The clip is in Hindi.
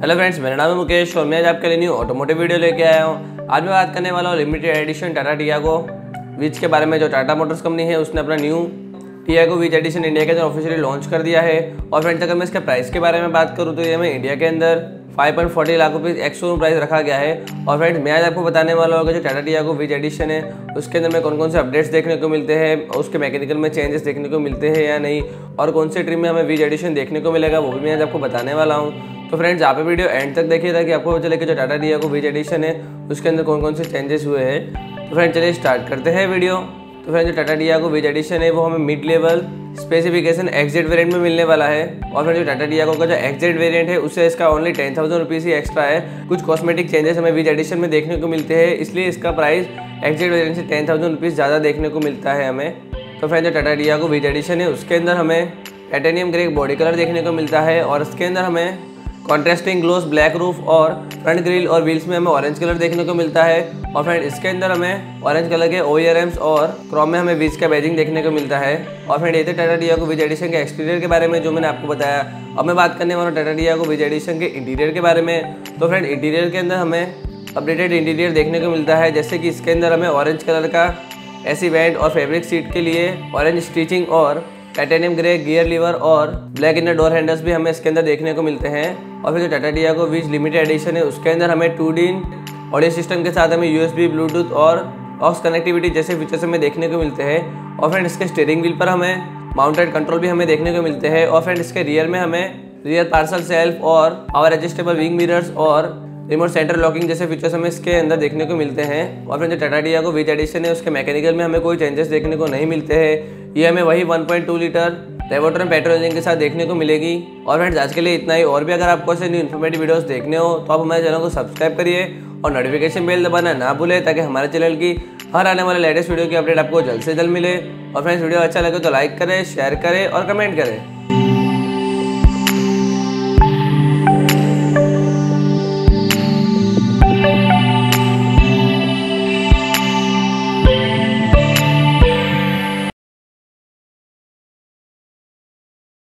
हेलो फ्रेंड्स, मेरा नाम है मुकेश और मैं आज आपके लिए न्यू ऑटोमोटिव वीडियो लेके आया हूँ। आज मैं बात करने वाला हूँ limited edition Tata Tiago Wiz के बारे में। जो टाटा मोटर्स कंपनी है उसने अपना new Tiago Wiz edition India के अंदर ऑफिशियली लॉन्च कर दिया है। और फ्रेंड्स, अगर मैं इसके प्राइस के बारे में बात करूँ तो ये मैं इंडिया के अंदर 5.40 लाख रुपये एक्स-शोरूम प्राइस रखा गया है। और फ्रेंड्स, मैं आज आपको बताने वाला हूँ कि जो टाटा टियागो विज एडिशन है उसके अंदर में कौन कौन से अपडेट्स देखने को मिलते हैं, उसके मैकेनिकल में चेंजेस देखने को मिलते हैं या नहीं, और कौन से ट्रिम में हमें विज एडिशन देखने को मिलेगा वो भी मैं आज आपको बताने वाला हूँ। तो फ्रेंड्स, आप वीडियो एंड तक देखिए ताकि आपको पता चले कि जो टाटा टियागो विज एडिशन है उसके अंदर कौन कौन से चेंजेस हुए हैं। तो फ्रेंड्स, चलिए स्टार्ट करते हैं वीडियो। तो फ्रेंड्स, जो टाटा टियागो विज एडिशन है वो हमें mid level specification XZ variant में मिलने वाला है। और फ्रेंड्स, जो टाटा टियागो का जो XZ वेरिएंट है उससे इसका ओनली 10,000 रुपीज़ ही एक्स्ट्रा है। कुछ कॉस्मेटिक चेंजेस हमें विज एडिशन में देखने को मिलते हैं, इसलिए इसका प्राइस XZ वेरिएंट से 10,000 रुपीज़ ज़्यादा देखने को मिलता है हमें। तो फ्रेंड्स, जो टाटा टियागो विज एडिशन है उसके अंदर हमें टाइटेनियम ग्रे बॉडी कलर देखने को मिलता है और इसके अंदर हमें कॉन्ट्रास्टिंग ग्लोस ब्लैक रूफ और फ्रंट ग्रिल और व्हील्स में हमें ऑरेंज कलर देखने को मिलता है। और फ्रेंड, इसके अंदर हमें ऑरेंज कलर के ORVMs और क्रोम में हमें विज का बैजिंग देखने को मिलता है। और फ्रेंड, ये थे टाटा टियागो विज एडिशन के एक्सटीरियर के बारे में जो मैंने आपको बताया। अब मैं बात करने वाला हूँ टाटा टियागो विज एडिशन के इंटीरियर के बारे में। तो फ्रेंड, इंटीरियर के अंदर हमें अपडेटेड इंटीरियर देखने को मिलता है, जैसे कि इसके अंदर हमें ऑरेंज कलर का एसी वेंट और फैब्रिक सीट के लिए ऑरेंज स्टिचिंग और टाइटेनियम ग्रे गियर लीवर और ब्लैक इनर डोर हैंडल्स भी हमें इसके अंदर देखने को मिलते हैं। और फिर जो Tata Tiago Wiz limited edition है उसके अंदर हमें 2D ऑडियो सिस्टम के साथ हमें USB, ब्लूटूथ और ऑक्स कनेक्टिविटी जैसे फीचर्स हमें देखने को मिलते हैं। और फ्रेंड, इसके स्टीयरिंग व्हील पर हमें माउंटेड कंट्रोल भी हमें देखने को मिलते हैं। और फ्रेंड, इसके रियर में हमें रियर पार्सल सेल्फ और पावर एडजस्टेबल विंग मिरर्स और रिमोट सेंटर लॉकिंग जैसे फीचर्स हमें इसके अंदर देखने को मिलते हैं। और फ्रेंड, जो टाटा टियागो विज एडिशन है उसके मैकेनिकल में हमें कोई चेंजेस देखने को नहीं मिलते हैं। ये हमें वही 1.2 लीटर रेवोट्रॉन पेट्रोल इंजन के साथ देखने को मिलेगी। और फ्रेंड्स, आज के लिए इतना ही। और भी अगर आपको ऐसे न्यू इन्फॉर्मेटिव वीडियोस देखने हो तो आप हमारे चैनल को सब्सक्राइब करिए और नोटिफिकेशन बेल दबाना ना भूलें ताकि हमारे चैनल की हर आने वाले लेटेस्ट वीडियो की अपडेट आपको जल्द से जल्द मिले। और फ्रेंड्स, वीडियो अच्छा लगे तो लाइक करें, शेयर करें और कमेंट करें।